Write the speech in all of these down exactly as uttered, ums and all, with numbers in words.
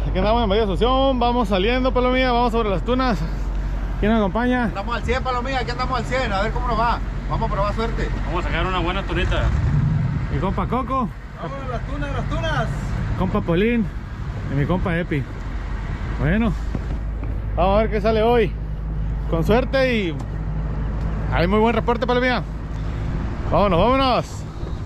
aquí andamos en Bahía Asunción, vamos saliendo, Palomilla, vamos sobre las tunas. ¿Quién nos acompaña? Andamos al cien, Palomilla, aquí andamos al cien, a ver cómo nos va. Vamos a probar suerte. Vamos a sacar una buena tunita. Mi compa Coco. Vamos a las tunas, las tunas. Compa Polín y mi compa Epi. Bueno, vamos a ver qué sale hoy. Con suerte y hay muy buen reporte, Palomilla. Vámonos, vámonos.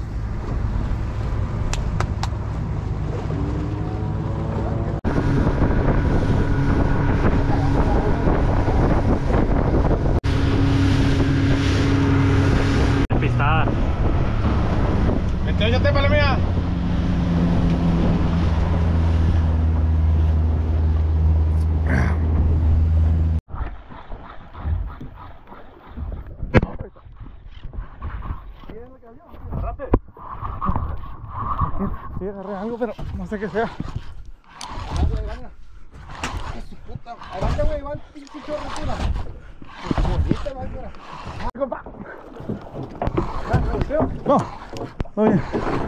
Pistada. veintiocho, Palomilla. Sí, agarré algo, pero no sé qué sea. Adelante, güey, va el pinche chorro, tuna. Bonita, va, mira. Compa. No, oye.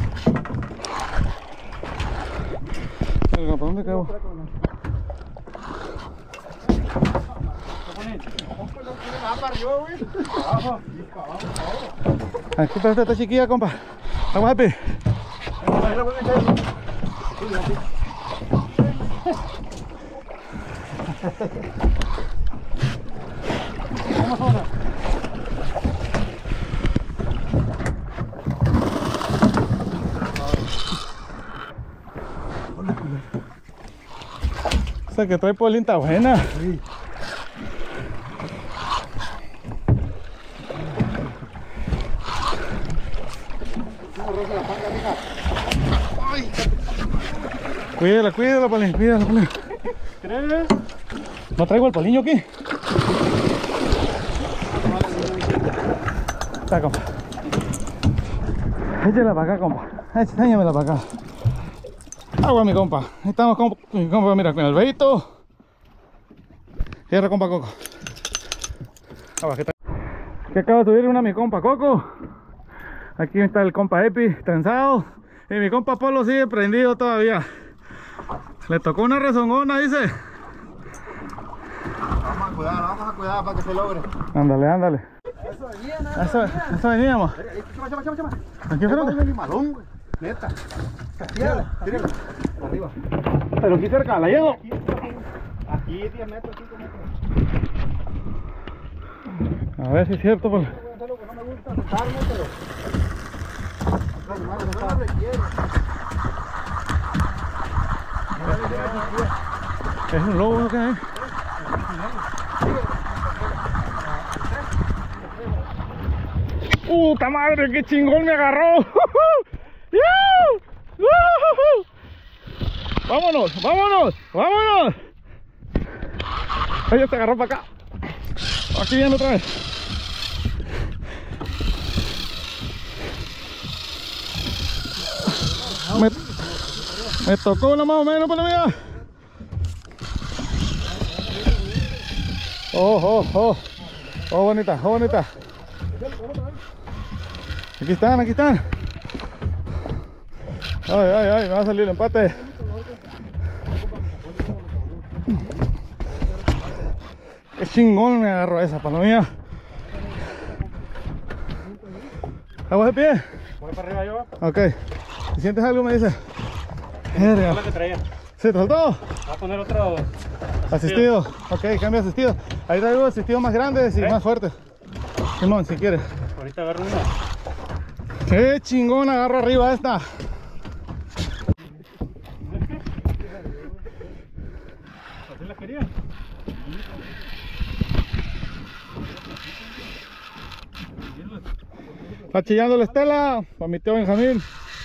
¿Para dónde cago? Aquí está esta chiquilla, compa. Vamos, Happy. Vamos ahora. Esa que trae Polín está buena. Sí. Cuídala, cuídala, Polín, cuídala, Polín. ¿Crees? ¿No traigo el poliño aquí? Está, compa. Échala para acá, compa. Échamela para acá. Agua, mi compa. Ahí estamos, compa. Mi compa, mira, con el veito. Cierra, compa Coco. Agua, ¿qué tal? Que acaba de subir una mi compa Coco. Aquí está el compa Epi, trenzado. Y mi compa Polo sigue prendido todavía. Le tocó una rezongona, dice. Vamos a cuidar, vamos a cuidar para que se logre. Ándale, ándale. Eso venía, nada. Eso, eso veníamos. Chama, chama, chama, chama. Aquí enfrente. Ni malón, güey. Neta. Tírala, tírala. Arriba. Pero aquí cerca, la llevo. Aquí diez metros, cinco metros. A ver si es cierto, pues. Voy a hacer lo que no me gusta, sentarme, pero... No, no lo requiero. Es un lobo, ¿no? ¿Qué hay? ¡Puta madre! ¡Qué chingón me agarró! ¡Vámonos! ¡Vámonos! ¡Vámonos! Ella se agarró para acá. Aquí viene otra vez. Me, me tocó una más o menos, por la mía. Oh, oh, oh. Oh, bonita, oh, bonita. Aquí están, aquí están. Ay, ay, ay, me va a salir el empate. Qué chingón me agarró esa palomilla. ¿Estamos de pie? Voy para arriba yo. Ok. Si sientes algo me dices. Verga. Es la que traía. ¿Se te soltó? Voy a poner otro Asistido. Ok, cambio de asistido. Ahí traigo asistidos más grandes y ¿Eh? más fuertes. Simón, si quieres. Ahorita agarro uno. Qué chingón agarro arriba esta. ¿Así la quería? Está chillando la estela. Para mi tío Benjamín.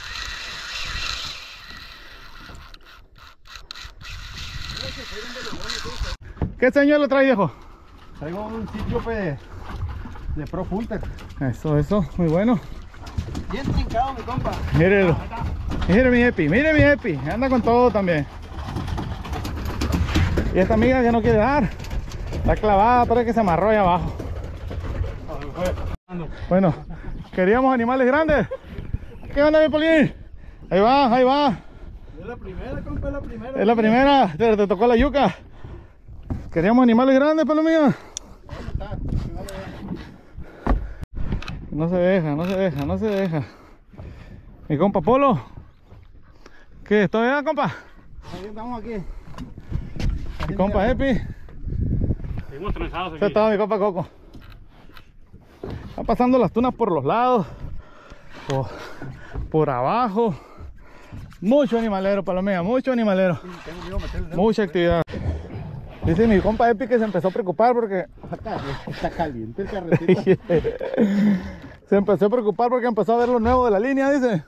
¿Qué señuelo trae, viejo? Traigo un sitio de, de Pro Hunter. Eso, eso, muy bueno. Bien trincado, mi compa. Mírelo. Mire mi Epi, mire mi Epi. Anda con todo también. Y esta amiga que no quiere dar. Está clavada, parece que se amarró ahí abajo. Bueno, queríamos animales grandes. ¿Qué onda, mi Polín? Ahí va, ahí va. la primera, compa, es la primera. Es la primera, te, te tocó la yuca. Queríamos animales grandes, palomía. No se deja, no se deja, no se deja. Mi compa Polo. ¿Qué? ¿Está bien, compa? Aquí estamos aquí. Mi compa Epi. Seguimos trenzados aquí. Ese estaba mi compa Coco. Están pasando las tunas por los lados, por, por abajo. Mucho animalero, palomía, mucho animalero. Tengo miedo de meterle el dedo. Mucha actividad. Dice mi compa Epi que se empezó a preocupar porque Está, está caliente el carretito. se empezó a preocupar porque empezó a ver lo nuevo de la línea, dice.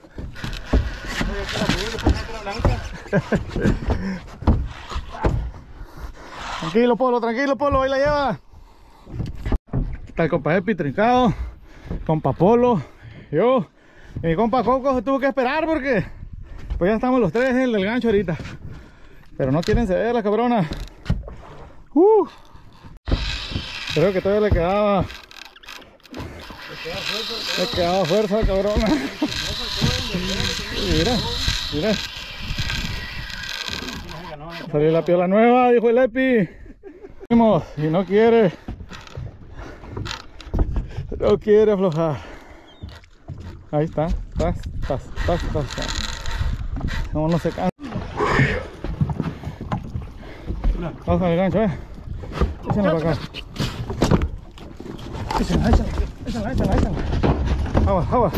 Tranquilo, Polo, tranquilo, Polo, ahí la lleva. Está el compa Epi trincado, compa Polo, yo y mi compa Coco se tuvo que esperar porque pues ya estamos los tres en el del gancho ahorita. Pero no quieren ceder la cabrona. Uh, creo que todavía le quedaba le quedaba fuerza, cabrona. Mira, mira. Salió la piola nueva, dijo el Epi. Y no quiere. No quiere aflojar. Ahí está. Tas, tas, tas, tas, tas. No, no se cansa. Vamos con el gancho, eh. Échenla para acá. Échenla, échenla, échenla, échenla, échenla. Agua, agua.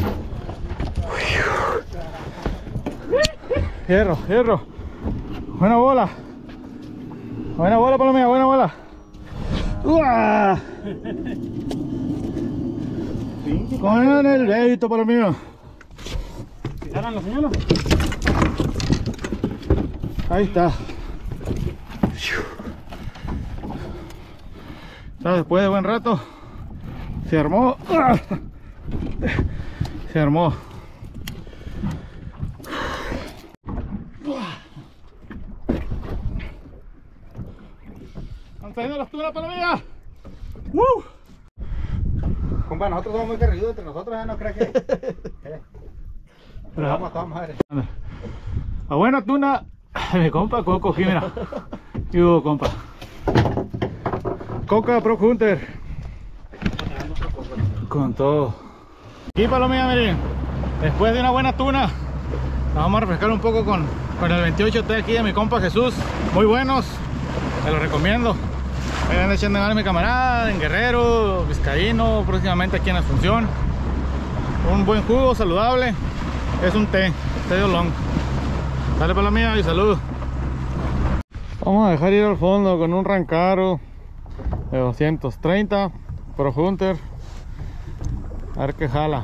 Hierro, hierro. Buena bola. Buena bola, palomía, buena bola. ¡Uah! Con el dedito, palomía. ¿Pisaron la señora? Ahí está. Ya después de buen rato se armó. Se armó. ¿Están saliendo las tunas, palomilla? ¡Uh! Compa, nosotros somos muy carrilludos entre nosotros, ya no crees que. Eh, Pero vamos a toda madre. A buena tuna, mi compa Coco aquí, mira. ¿Qué hubo, compa? Coca Pro Hunter. Con todo. Aquí, palomilla, miren. Después de una buena tuna, nos vamos a refrescar un poco con, con el veintiocho T aquí de mi compa Jesús. Muy buenos, te lo recomiendo. Vayan echando ganas mi camarada en Guerrero, Vizcaíno, próximamente aquí en Asunción. Un buen jugo, saludable. Es un té, té de Olón. Dale, palomilla, y salud. Vamos a dejar ir al fondo con un Rancaro de doscientos treinta Pro Hunter. A ver qué jala.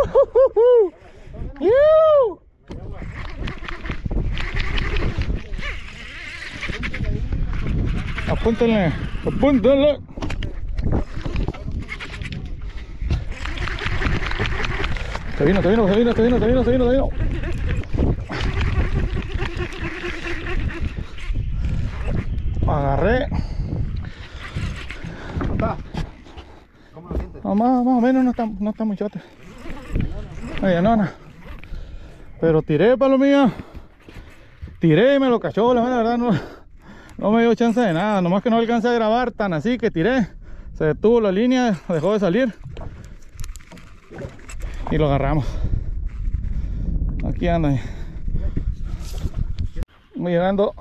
Apúntenle, apúntenle. Se vino, se vino, se vino, se vino, se vino, se vino, se vino. Agarré. ¿Cómo lo sientes? No, más, más o menos no está, no está muy chote. Oye, no, no. Pero tiré, palomilla. Tiré y me lo cachó, la verdad no, no me dio chance de nada. Nomás que no alcancé a grabar tan así que tiré. Se detuvo la línea, dejó de salir. Y lo agarramos. Aquí anda. Voy llegando.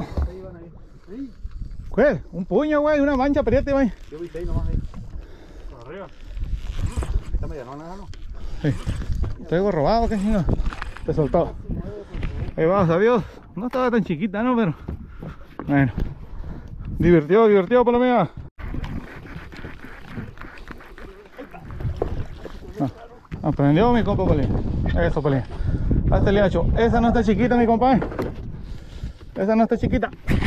¿Qué? Un puño, güey, una mancha, periete, güey. Yo vi seis nomás ahí. Por arriba. Esta medianona, ¿no? Sí. Traigo robado, qué chingado. Te soltó. Ahí vamos, adiós. No estaba tan chiquita, ¿no? Pero bueno. Divertido, divertido, palomilla. Ah, aprendió mi compa, palomilla. Eso, palomilla. Hazte el hacho. Esa no está chiquita, mi compa. Esa no está chiquita.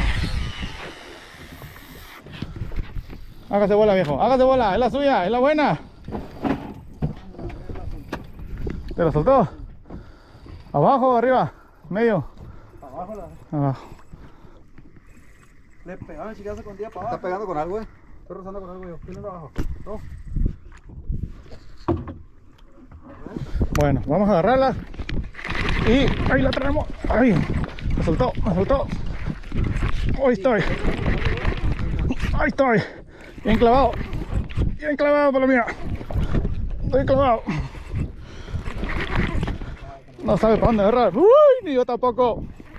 Hágase bola, viejo. Hágase bola. Es la suya, es la buena. ¿Te la soltó? ¿Abajo o arriba? ¿Medio? Abajo la. Abajo. Le pegaba el chicazo con día para abajo. Está pegando con algo, eh. Estoy rozando con algo yo. ¿Quién anda abajo? No. Bueno, vamos a agarrarla. Y ahí la traemos. Ahí. Me soltó, me soltó. Ahí estoy. Ahí estoy. Bien clavado. Bien clavado, palomía. Estoy clavado. No sabe para dónde agarrar. Uy, ni yo tampoco.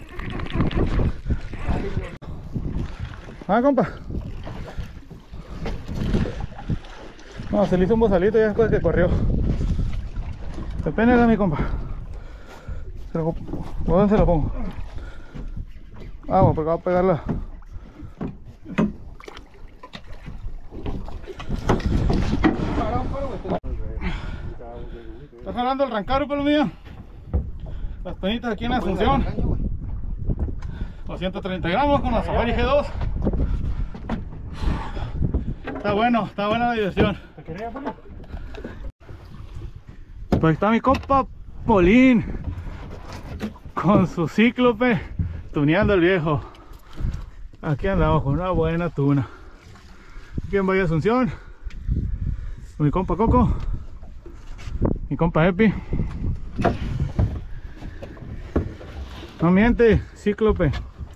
Ah, compa. No, se le hizo un bozalito ya después que corrió. Depende de mi compa. Se lo, ¿dónde se lo pongo? Ah, bueno, porque va a pegarla. ¿Estás jalando el rancaro, pelo mío? Las penitas aquí en Asunción. doscientos treinta gramos con la Safari G dos. Está bueno, está buena la diversión. Pues ahí está mi compa Polín con su Cíclope tuneando el viejo. Aquí andamos con una buena tuna. Aquí en Valle Asunción, mi compa Coco, mi compa Epi. No miente, Cíclope.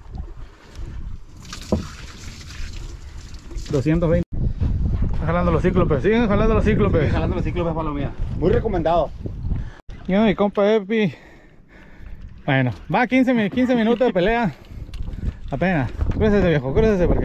doscientos veinte. Están jalando los Cíclopes, siguen jalando los Cíclopes. Siguen jalando los Cíclopes, palomía. Muy recomendado. Y mi compa Epi. Bueno, va quince, quince minutos de pelea. Apenas. Crúcese, viejo, crúcese porque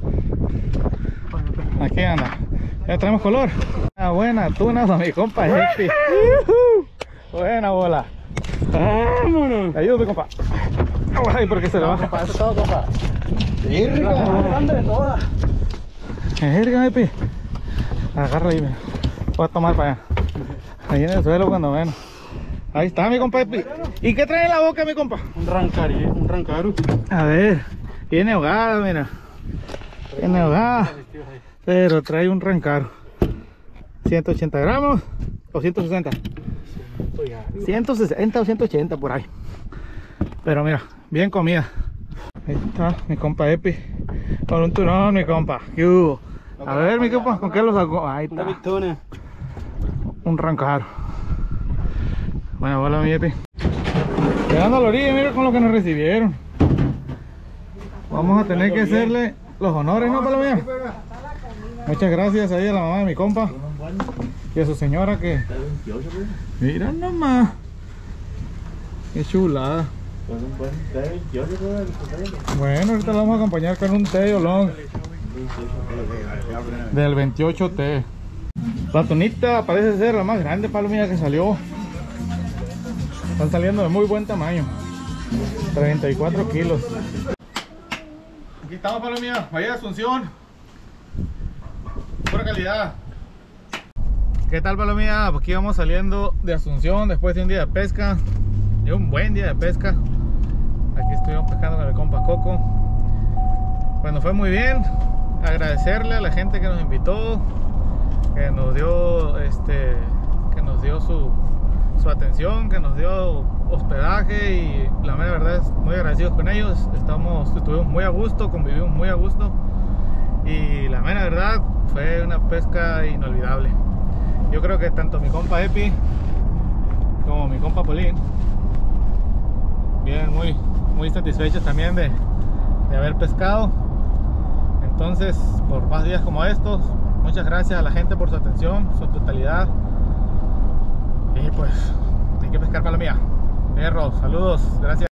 aquí anda. Ya traemos color. Una buena tuna para mi compa Epi. Buena bola. Vámonos. Ayúdame, compa. Ay, porque se le baja. Compa, eso es todo, compa. Sí, rico, más grande de todas. Verga, Epi. Agarra ahí, mira. Voy a tomar para allá. Ahí en el suelo cuando menos. Ahí está mi compa Epi. ¿Y qué trae en la boca mi compa? Un rancari, un rancaro. A ver. Viene ahogada, mira. Viene ahogada. Pero trae un rancaro. ciento ochenta gramos o ciento sesenta. ciento sesenta o ciento ochenta por ahí. Pero mira, bien comida. Ahí está mi compa Epi. Con un turón, mi compa. ¿Qué hubo? A ver, mi compa, ¿con qué lo sacó? Ahí está. Un rancaro. Bueno, hola mi Epi. Llegando a la orilla, mira con lo que nos recibieron. Vamos a tener que hacerle los honores, ¿no, palomía? Muchas gracias ahí a la mamá de mi compa y a su señora que... Mira nomás. Qué chulada. Bueno, ahorita la vamos a acompañar con un té long del veintiocho T. La tunita parece ser la más grande, palomía, que salió. Están saliendo de muy buen tamaño. treinta y cuatro kilos. Aquí estamos, palomía. Valle de Asunción. Pura calidad. ¿Qué tal, palomía? Aquí vamos saliendo de Asunción después de un día de pesca. De un buen día de pesca. Aquí estuvimos pescando con el compa Coco. Bueno, fue muy bien. Agradecerle a la gente que nos invitó, que nos dio este, que nos dio su, su atención, que nos dio hospedaje, y la mera verdad es muy agradecidos con ellos. Estamos, estuvimos muy a gusto, convivimos muy a gusto, y la mera verdad fue una pesca inolvidable. Yo creo que tanto mi compa Epi como mi compa Polín vienen muy, muy satisfechos también de, de haber pescado. Entonces, por más días como estos, muchas gracias a la gente por su atención, su totalidad. Y pues, hay que pescar, palomía. Perros, saludos, gracias.